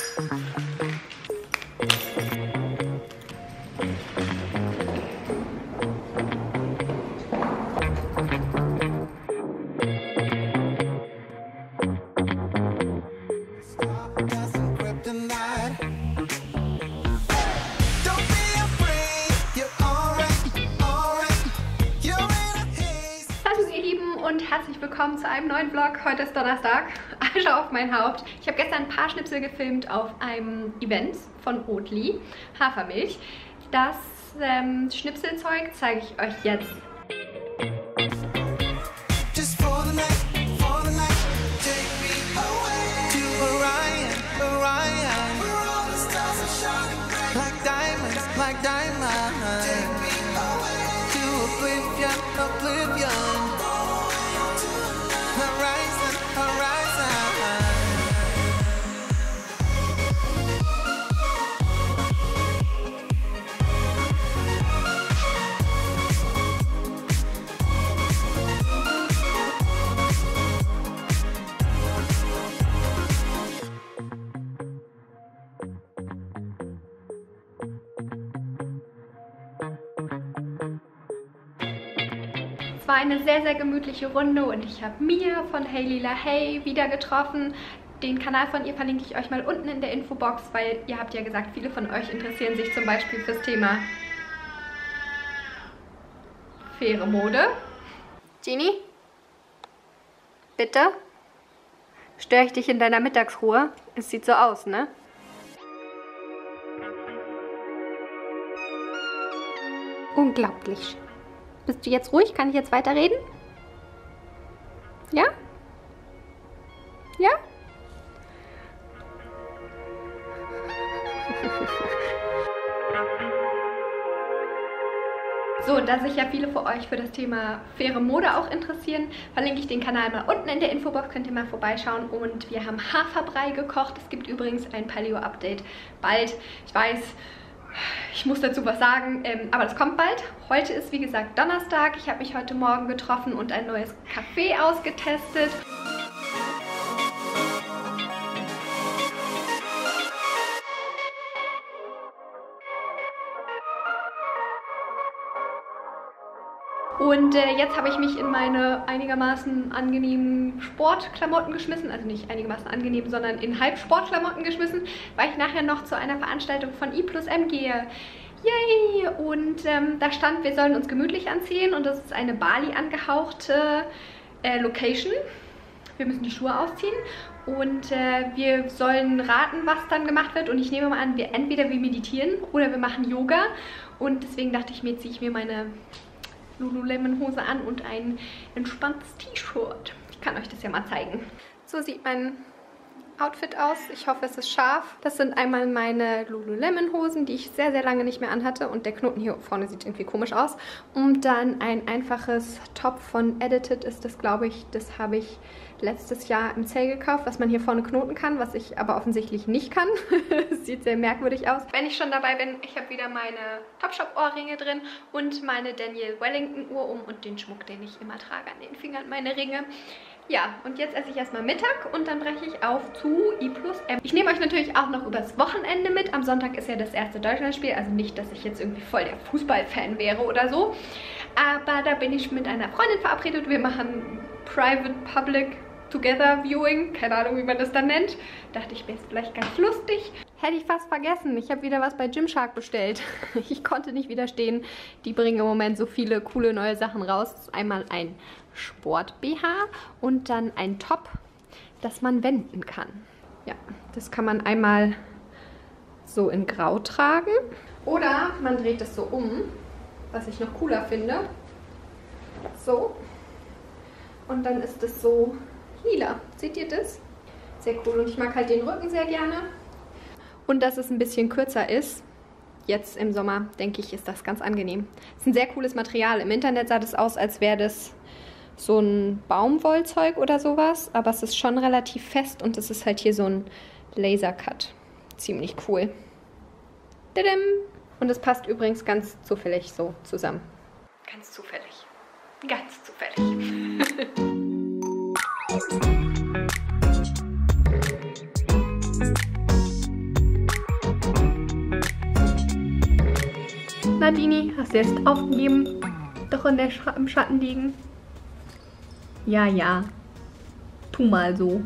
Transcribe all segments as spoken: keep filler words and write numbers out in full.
Und herzlich willkommen zu einem neuen Vlog. Heute ist Donnerstag, Asche auf mein Haupt. Ich habe gestern ein paar Schnipsel gefilmt auf einem Event von Oatly, Hafermilch. Das ähm, Schnipselzeug zeige ich euch jetzt. Es war eine sehr, sehr gemütliche Runde und ich habe Mia von Hailey LaHaye wieder getroffen. Den Kanal von ihr verlinke ich euch mal unten in der Infobox, weil ihr habt ja gesagt, viele von euch interessieren sich zum Beispiel fürs Thema faire Mode. Genie? Bitte? Störe ich dich in deiner Mittagsruhe? Es sieht so aus, ne? Unglaublich. Bist du jetzt ruhig? Kann ich jetzt weiterreden? Ja? Ja? So, da sich ja viele von euch für das Thema faire Mode auch interessieren, verlinke ich den Kanal mal unten in der Infobox, könnt ihr mal vorbeischauen. Und wir haben Haferbrei gekocht. Es gibt übrigens ein Paleo-Update bald. Ich weiß, ich muss dazu was sagen, ähm, aber das kommt bald. Heute ist wie gesagt Donnerstag. Ich habe mich heute Morgen getroffen und ein neues Café ausgetestet. Und äh, jetzt habe ich mich in meine einigermaßen angenehmen Sportklamotten geschmissen. Also nicht einigermaßen angenehm, sondern in Halbsportklamotten geschmissen, weil ich nachher noch zu einer Veranstaltung von I plus M gehe. Yay! Und ähm, da stand, wir sollen uns gemütlich anziehen. Und das ist eine Bali angehauchte äh, Location. Wir müssen die Schuhe ausziehen. Und äh, wir sollen raten, was dann gemacht wird. Und ich nehme mal an, wir entweder wir meditieren oder wir machen Yoga. Und deswegen dachte ich mir, ziehe ich mir meine Lululemon-Hose an und ein entspanntes T-Shirt. Ich kann euch das ja mal zeigen. So sieht mein Outfit aus. Ich hoffe, es ist scharf. Das sind einmal meine Lululemon-Hosen, die ich sehr, sehr lange nicht mehr anhatte. Und der Knoten hier vorne sieht irgendwie komisch aus. Und dann ein einfaches Top von Edited ist das, glaube ich. Das habe ich letztes Jahr im Sale gekauft, was man hier vorne knoten kann, was ich aber offensichtlich nicht kann. Das sieht sehr merkwürdig aus. Wenn ich schon dabei bin, ich habe wieder meine Topshop-Ohrringe drin und meine Daniel Wellington-Uhr um und den Schmuck, den ich immer trage an den Fingern, meine Ringe. Ja, und jetzt esse ich erstmal Mittag und dann breche ich auf zu I plus M. Ich nehme euch natürlich auch noch übers Wochenende mit. Am Sonntag ist ja das erste Deutschlandspiel, also nicht, dass ich jetzt irgendwie voll der Fußballfan wäre oder so. Aber da bin ich mit einer Freundin verabredet. Wir machen Private Public Together Viewing, keine Ahnung, wie man das dann nennt. Dachte ich, wäre es vielleicht ganz lustig. Hätte ich fast vergessen. Ich habe wieder was bei Gymshark bestellt. Ich konnte nicht widerstehen. Die bringen im Moment so viele coole neue Sachen raus. Das ist einmal ein Sport-B H und dann ein Top, das man wenden kann. Ja, das kann man einmal so in Grau tragen. Oder man dreht es so um, was ich noch cooler finde. So. Und dann ist es so lila. Seht ihr das? Sehr cool. Und ich mag halt den Rücken sehr gerne. Und dass es ein bisschen kürzer ist. Jetzt im Sommer, denke ich, ist das ganz angenehm. Es ist ein sehr cooles Material. Im Internet sah das aus, als wäre das so ein Baumwollzeug oder sowas. Aber es ist schon relativ fest und es ist halt hier so ein Lasercut. Ziemlich cool. Tadam! Und es passt übrigens ganz zufällig so zusammen. Ganz zufällig. Ganz zufällig. Nadini, hast du jetzt aufgegeben? Doch in der Sch im Schatten liegen? Ja, ja. Tu mal so.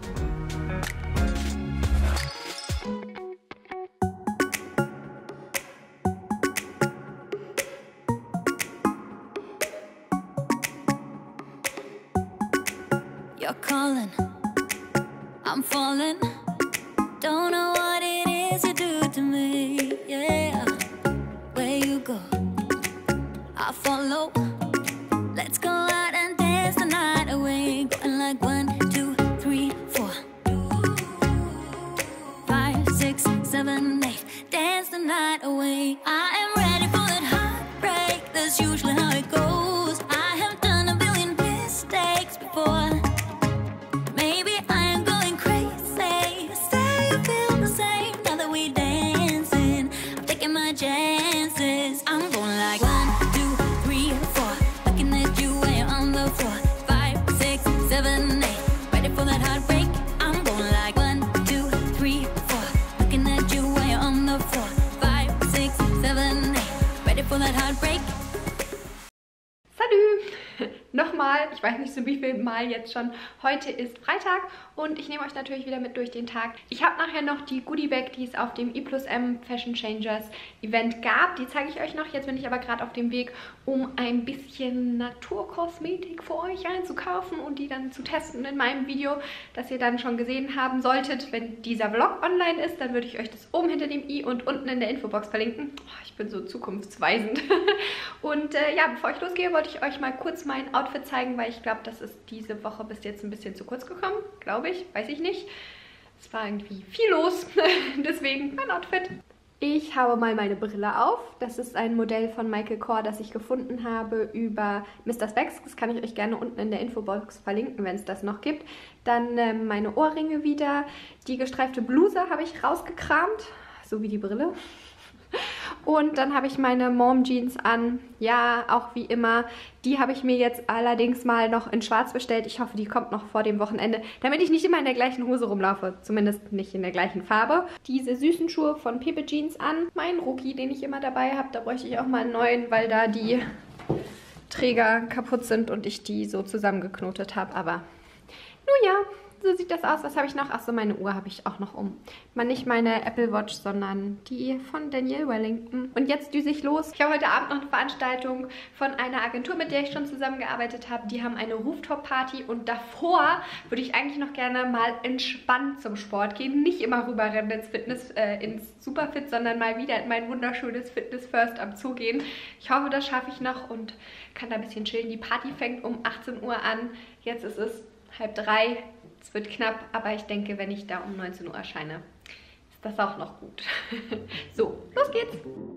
You're calling, I'm falling. Don't know what it is you do to me, yeah. Where you go, I follow. Let's go out and dance the night away. Going like one, two, three, four, five, six, seven, eight. Dance the night away. I am ready for that heartbreak. That's usually how it goes. I have done a billion mistakes before. Maybe I am going crazy. Say you feel the same now that we dancing. I'm taking my chances. I'm going like one, two, three, four. Looking at you when you're on the floor. Five, six, seven, eight. Ready for that heartbreak. I'm going like one, two, three, four. Looking at you when you're on the floor. Five, six, seven, eight. Ready for that heartbreak. Salut! Nochmal, ich weiß nicht so wie viel Mal jetzt schon. Heute ist Freitag und ich nehme euch natürlich wieder mit durch den Tag. Ich habe nachher noch die Goodie Bag, die es auf dem I plus M Fashion Changers Event gab. Die zeige ich euch noch. Jetzt bin ich aber gerade auf dem Weg, um ein bisschen Naturkosmetik für euch einzukaufen und die dann zu testen in meinem Video, das ihr dann schon gesehen haben solltet. Wenn dieser Vlog online ist, dann würde ich euch das oben hinter dem i und unten in der Infobox verlinken. Oh, ich bin so zukunftsweisend. Und äh, ja, bevor ich losgehe, wollte ich euch mal kurz mein Outfit zeigen, weil ich glaube, das ist diese Woche bis jetzt ein bisschen zu kurz gekommen, glaube ich, weiß ich nicht. Es war irgendwie viel los, deswegen mein Outfit. Ich habe mal meine Brille auf. Das ist ein Modell von Michael Kors, das ich gefunden habe über Mister Spex. Das kann ich euch gerne unten in der Infobox verlinken, wenn es das noch gibt. Dann äh, meine Ohrringe wieder. Die gestreifte Bluse habe ich rausgekramt, so wie die Brille. Und dann habe ich meine Mom Jeans an. Ja, auch wie immer. Die habe ich mir jetzt allerdings mal noch in schwarz bestellt. Ich hoffe, die kommt noch vor dem Wochenende, damit ich nicht immer in der gleichen Hose rumlaufe. Zumindest nicht in der gleichen Farbe. Diese süßen Schuhe von Pepe Jeans an. Mein Rucksack, den ich immer dabei habe. Da bräuchte ich auch mal einen neuen, weil da die Träger kaputt sind und ich die so zusammengeknotet habe. Aber nun ja. So sieht das aus. Was habe ich noch? Achso, meine Uhr habe ich auch noch um. Mal nicht meine Apple Watch, sondern die von Danielle Wellington. Und jetzt düse ich los. Ich habe heute Abend noch eine Veranstaltung von einer Agentur, mit der ich schon zusammengearbeitet habe. Die haben eine Rooftop-Party und davor würde ich eigentlich noch gerne mal entspannt zum Sport gehen. Nicht immer rüberrennen ins Fitness, äh, ins Superfit, sondern mal wieder in mein wunderschönes Fitness First am Zoo gehen. Ich hoffe, das schaffe ich noch und kann da ein bisschen chillen. Die Party fängt um achtzehn Uhr an. Jetzt ist es halb drei. Es wird knapp, aber ich denke, wenn ich da um neunzehn Uhr erscheine, ist das auch noch gut. So, los geht's!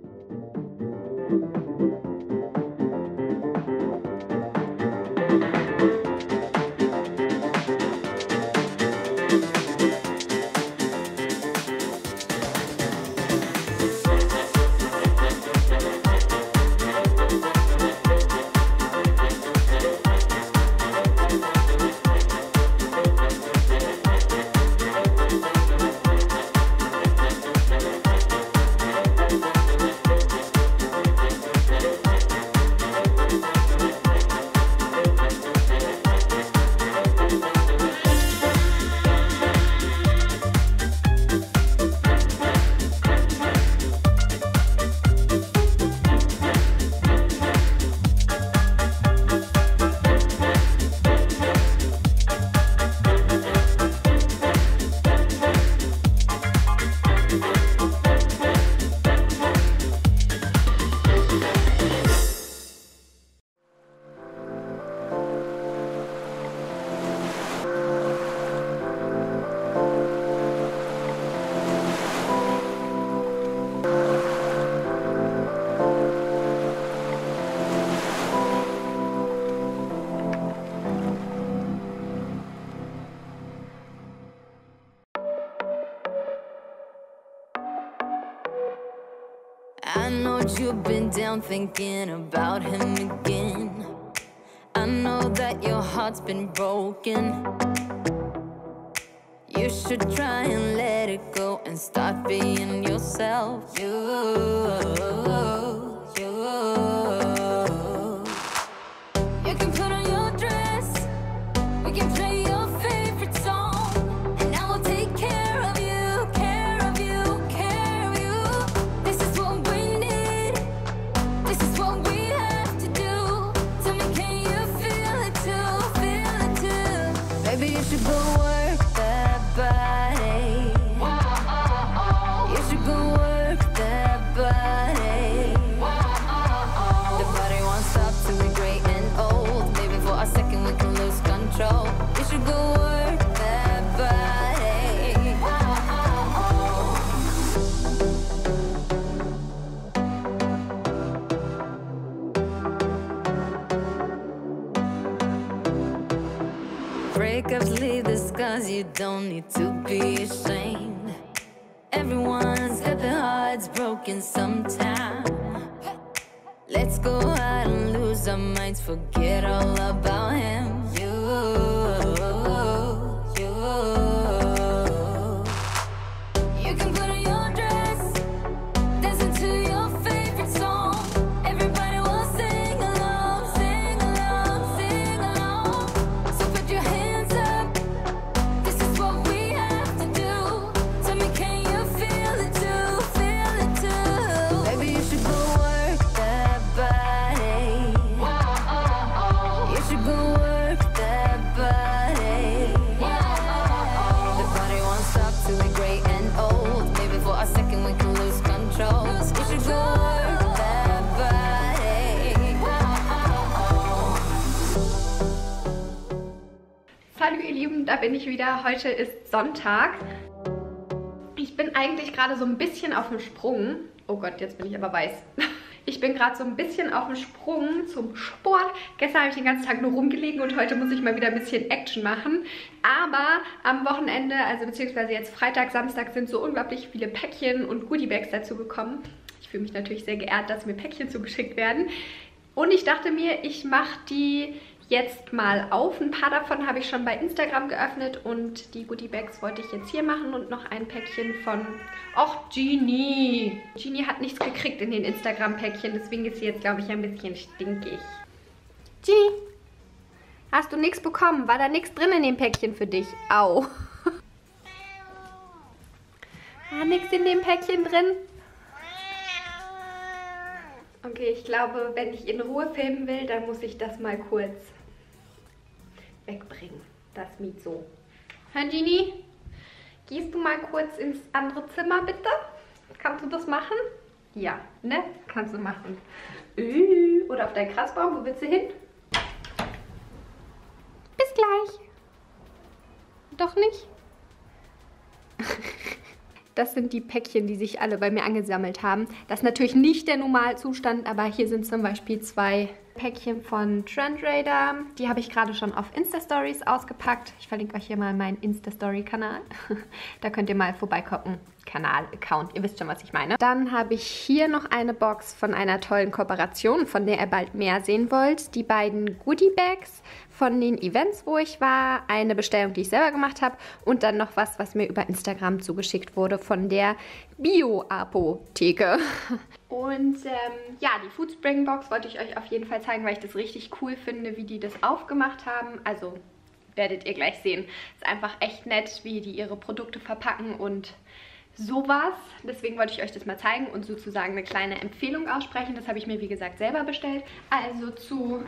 I know you've been down thinking about him again. I know that your heart's been broken. You should try and let it go and start being yourself. You, you. cause you don't need to be ashamed. Everyone's got their hearts broken sometime. Let's go out and lose our minds, forget all about him. You, you, you can put on your dress, dancing to your favorite song. Everybody will sing along, sing along, sing along. So put your hands up, this is what we have to do. Tell me, can you feel it too, feel it too? Maybe you should go work that body. You should go work that body. The body won't stop till we're gray and old. Maybe for a second we can lose control. You should go work that body. Hallo ihr Lieben, da bin ich wieder. Heute ist Sonntag. Ich bin eigentlich gerade so ein bisschen auf dem Sprung. Oh Gott, jetzt bin ich aber weiß. Ich bin gerade so ein bisschen auf dem Sprung zum Sport. Gestern habe ich den ganzen Tag nur rumgelegen und heute muss ich mal wieder ein bisschen Action machen. Aber am Wochenende, also beziehungsweise jetzt Freitag, Samstag, sind so unglaublich viele Päckchen und Goodiebags dazu gekommen. Ich fühle mich natürlich sehr geehrt, dass mir Päckchen zugeschickt werden. Und ich dachte mir, ich mache die jetzt mal auf. Ein paar davon habe ich schon bei Instagram geöffnet und die Goodiebags wollte ich jetzt hier machen und noch ein Päckchen von... Och, Genie! Genie hat nichts gekriegt in den Instagram-Päckchen, deswegen ist sie jetzt, glaube ich, ein bisschen stinkig. Genie, hast du nichts bekommen? War da nichts drin in dem Päckchen für dich? Au! War nichts in dem Päckchen drin? Okay, ich glaube, wenn ich in Ruhe filmen will, dann muss ich das mal kurz wegbringen, das Mizo. Herr Genie, gehst du mal kurz ins andere Zimmer, bitte? Kannst du das machen? Ja, ne? Kannst du machen. Äh, oder auf deinen Kratzbaum, wo willst du hin? Bis gleich. Doch nicht? Das sind die Päckchen, die sich alle bei mir angesammelt haben. Das ist natürlich nicht der Normalzustand, aber hier sind zum Beispiel zwei Päckchen von Trendraider. Die habe ich gerade schon auf Insta-Stories ausgepackt. Ich verlinke euch hier mal meinen Insta-Story-Kanal. Da könnt ihr mal vorbeigucken. Kanal-Account, ihr wisst schon, was ich meine. Dann habe ich hier noch eine Box von einer tollen Kooperation, von der ihr bald mehr sehen wollt. Die beiden Goodie-Bags von den Events, wo ich war. Eine Bestellung, die ich selber gemacht habe. Und dann noch was, was mir über Instagram zugeschickt wurde von der Bio-Apotheke. Und ähm, ja, die Foodspring-Box wollte ich euch auf jeden Fall zeigen, weil ich das richtig cool finde, wie die das aufgemacht haben. Also werdet ihr gleich sehen. Ist einfach echt nett, wie die ihre Produkte verpacken und sowas. Deswegen wollte ich euch das mal zeigen und sozusagen eine kleine Empfehlung aussprechen. Das habe ich mir, wie gesagt, selber bestellt. Also zu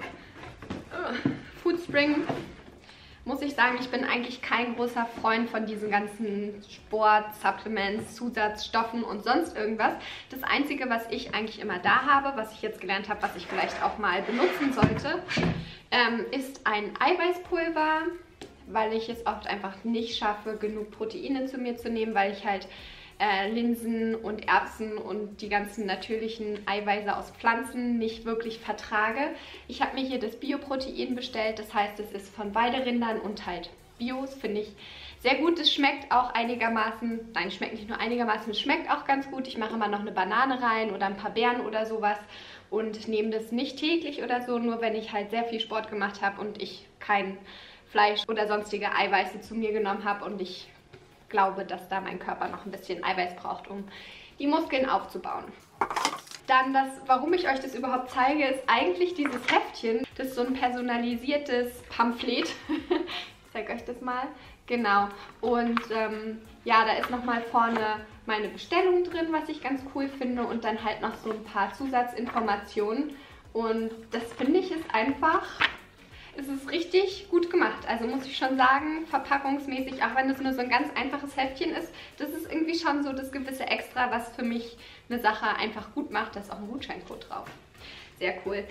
äh, Foodspring muss ich sagen, ich bin eigentlich kein großer Freund von diesen ganzen Sport, Supplements, Zusatzstoffen und sonst irgendwas. Das Einzige, was ich eigentlich immer da habe, was ich jetzt gelernt habe, was ich vielleicht auch mal benutzen sollte, ähm, ist ein Eiweißpulver, weil ich es oft einfach nicht schaffe, genug Proteine zu mir zu nehmen, weil ich halt äh, Linsen und Erbsen und die ganzen natürlichen Eiweiße aus Pflanzen nicht wirklich vertrage. Ich habe mir hier das Bioprotein bestellt, das heißt, es ist von Weiderindern und halt Bios, finde ich sehr gut. Es schmeckt auch einigermaßen, nein, schmeckt nicht nur einigermaßen, es schmeckt auch ganz gut. Ich mache immer noch eine Banane rein oder ein paar Beeren oder sowas und nehme das nicht täglich oder so, nur wenn ich halt sehr viel Sport gemacht habe und ich kein Fleisch oder sonstige Eiweiße zu mir genommen habe und ich glaube, dass da mein Körper noch ein bisschen Eiweiß braucht, um die Muskeln aufzubauen. Dann das, warum ich euch das überhaupt zeige, ist eigentlich dieses Heftchen. Das ist so ein personalisiertes Pamphlet. Ich zeige euch das mal. Genau. Und ähm, ja, da ist nochmal vorne meine Bestellung drin, was ich ganz cool finde. Und dann halt noch so ein paar Zusatzinformationen. Und das finde ich ist einfach... Es ist richtig gut gemacht, also muss ich schon sagen, verpackungsmäßig, auch wenn das nur so ein ganz einfaches Heftchen ist, das ist irgendwie schon so das gewisse Extra, was für mich eine Sache einfach gut macht. Da ist auch ein Gutscheincode drauf. Sehr cool.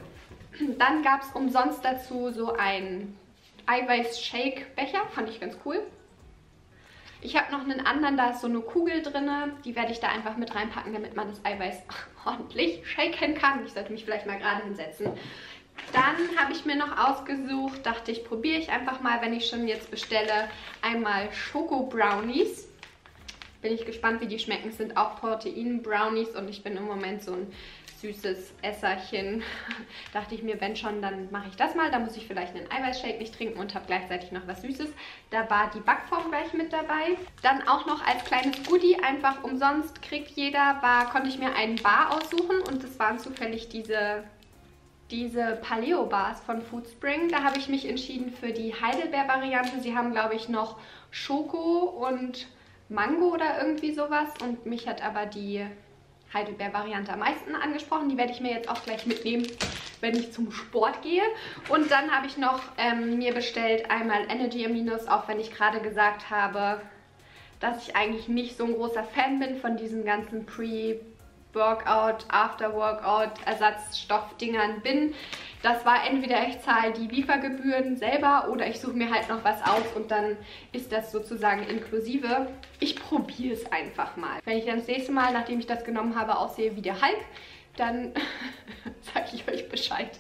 Dann gab es umsonst dazu so einen Eiweiß-Shake-Becher, fand ich ganz cool. Ich habe noch einen anderen, da ist so eine Kugel drin, die werde ich da einfach mit reinpacken, damit man das Eiweiß ordentlich shaken kann. Ich sollte mich vielleicht mal gerade hinsetzen. Dann habe ich mir noch ausgesucht, dachte ich, probiere ich einfach mal, wenn ich schon jetzt bestelle, einmal Schoko-Brownies. Bin ich gespannt, wie die schmecken. Es sind auch Protein-Brownies und ich bin im Moment so ein süßes Esserchen. Dachte ich mir, wenn schon, dann mache ich das mal. Da muss ich vielleicht einen Eiweißshake nicht trinken und habe gleichzeitig noch was Süßes. Da war die Backform gleich mit dabei. Dann auch noch als kleines Goodie, einfach umsonst kriegt jeder, war, konnte ich mir einen Bar aussuchen und das waren zufällig diese... diese Paleo-Bars von Foodspring. Da habe ich mich entschieden für die Heidelbeer-Variante. Sie haben, glaube ich, noch Schoko und Mango oder irgendwie sowas. Und mich hat aber die Heidelbeer-Variante am meisten angesprochen. Die werde ich mir jetzt auch gleich mitnehmen, wenn ich zum Sport gehe. Und dann habe ich noch ähm, mir bestellt einmal Energy Aminos, auch wenn ich gerade gesagt habe, dass ich eigentlich nicht so ein großer Fan bin von diesen ganzen Pre- Workout, After-Workout, Ersatzstoffdingern bin. Das war entweder ich zahle die Liefergebühren selber oder ich suche mir halt noch was aus und dann ist das sozusagen inklusive. Ich probiere es einfach mal. Wenn ich dann das nächste Mal, nachdem ich das genommen habe, aussehe wie der Hulk, dann sage ich euch Bescheid.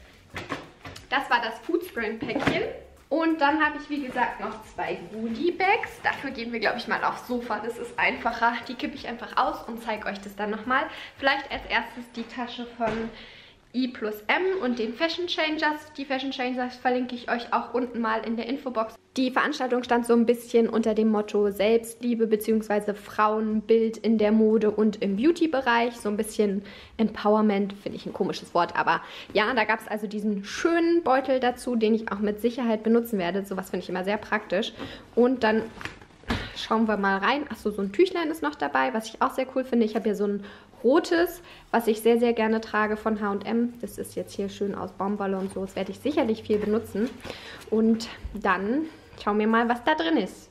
Das war das Foodspring-Päckchen. Und dann habe ich, wie gesagt, noch zwei Goodie-Bags. Dafür gehen wir, glaube ich, mal aufs Sofa. Das ist einfacher. Die kippe ich einfach aus und zeige euch das dann nochmal. Vielleicht als erstes die Tasche von I plus M und den Fashion Changers. Die Fashion Changers verlinke ich euch auch unten mal in der Infobox. Die Veranstaltung stand so ein bisschen unter dem Motto Selbstliebe bzw. Frauenbild in der Mode und im Beauty-Bereich. So ein bisschen Empowerment, finde ich ein komisches Wort, aber ja, da gab es also diesen schönen Beutel dazu, den ich auch mit Sicherheit benutzen werde. Sowas finde ich immer sehr praktisch. Und dann schauen wir mal rein. Achso, so ein Tüchlein ist noch dabei, was ich auch sehr cool finde. Ich habe hier so ein rotes, was ich sehr, sehr gerne trage von H und M. Das ist jetzt hier schön aus Baumwolle und so. Das werde ich sicherlich viel benutzen. Und dann schauen wir mal, was da drin ist.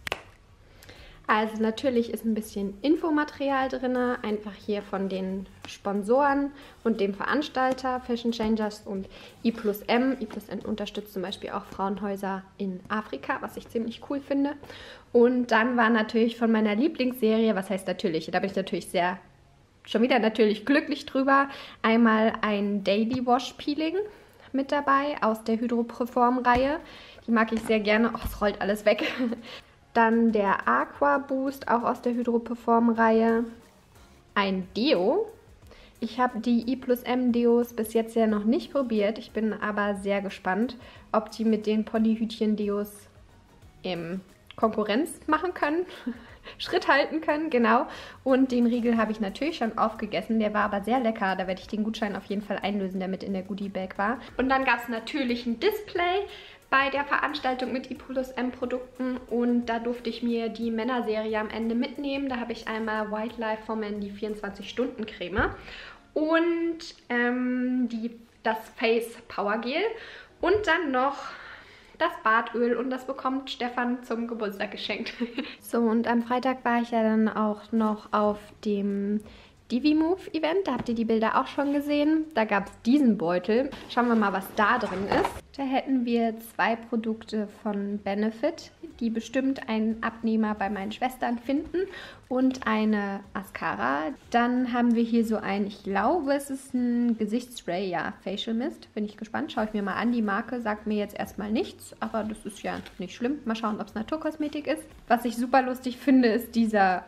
Also natürlich ist ein bisschen Infomaterial drin, einfach hier von den Sponsoren und dem Veranstalter Fashion Changers und I plus M. I plus M unterstützt zum Beispiel auch Frauenhäuser in Afrika, was ich ziemlich cool finde. Und dann war natürlich von meiner Lieblingsserie, was heißt natürlich, da bin ich natürlich sehr, schon wieder natürlich glücklich drüber, einmal ein Daily Wash Peeling mit dabei aus der Hydro Perform Reihe. Die mag ich sehr gerne. Oh, es rollt alles weg. Dann der Aqua Boost, auch aus der Hydro Perform Reihe. Ein Deo. Ich habe die I plus M Deos bis jetzt ja noch nicht probiert. Ich bin aber sehr gespannt, ob die mit den Polyhütchen Deos im Konkurrenz machen können. Schritt halten können, genau. Und den Riegel habe ich natürlich schon aufgegessen. Der war aber sehr lecker. Da werde ich den Gutschein auf jeden Fall einlösen, der mit in der Goodie-Bag war. Und dann gab es natürlich ein Display bei der Veranstaltung mit I plus M Produkten. Und da durfte ich mir die Männerserie am Ende mitnehmen. Da habe ich einmal Wildlife for Men, die vierundzwanzig Stunden Creme. Und ähm, die, das Face Power Gel. Und dann noch das Bartöl und das bekommt Stefan zum Geburtstag geschenkt. So, und am Freitag war ich ja dann auch noch auf dem Divimove Event. Da habt ihr die Bilder auch schon gesehen. Da gab es diesen Beutel. Schauen wir mal, was da drin ist. Da hätten wir zwei Produkte von Benefit, die bestimmt einen Abnehmer bei meinen Schwestern finden. Und eine Mascara. Dann haben wir hier so ein, ich glaube, es ist ein Gesichtsspray, ja, Facial Mist. Bin ich gespannt. Schaue ich mir mal an. Die Marke sagt mir jetzt erstmal nichts, aber das ist ja nicht schlimm. Mal schauen, ob es Naturkosmetik ist. Was ich super lustig finde, ist dieser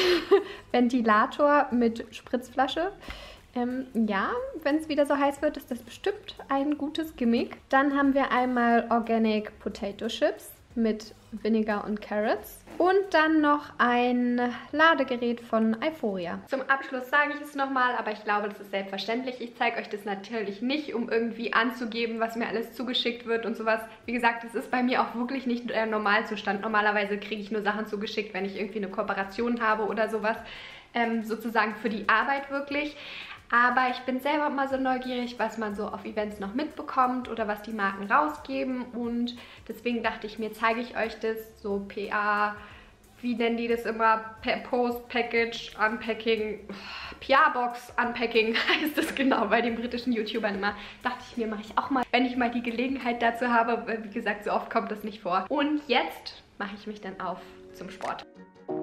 Ventilator mit Spritzflasche. Ähm, ja, wenn es wieder so heiß wird, ist das bestimmt ein gutes Gimmick. Dann haben wir einmal Organic Potato Chips mit Vinegar und Carrots. Und dann noch ein Ladegerät von Euphoria. Zum Abschluss sage ich es nochmal, aber ich glaube, das ist selbstverständlich. Ich zeige euch das natürlich nicht, um irgendwie anzugeben, was mir alles zugeschickt wird und sowas. Wie gesagt, das ist bei mir auch wirklich nicht der Normalzustand. Normalerweise kriege ich nur Sachen zugeschickt, wenn ich irgendwie eine Kooperation habe oder sowas. Ähm, sozusagen für die Arbeit wirklich. Aber ich bin selber immer so neugierig, was man so auf Events noch mitbekommt oder was die Marken rausgeben. Und deswegen dachte ich mir, zeige ich euch das, so P A, wie nennen die das immer, Post, Package, Unpacking, P R-Box, Unpacking heißt das genau bei den britischen YouTubern immer. Dachte ich mir, mache ich auch mal, wenn ich mal die Gelegenheit dazu habe. Wie gesagt, so oft kommt das nicht vor. Und jetzt mache ich mich dann auf zum Sport.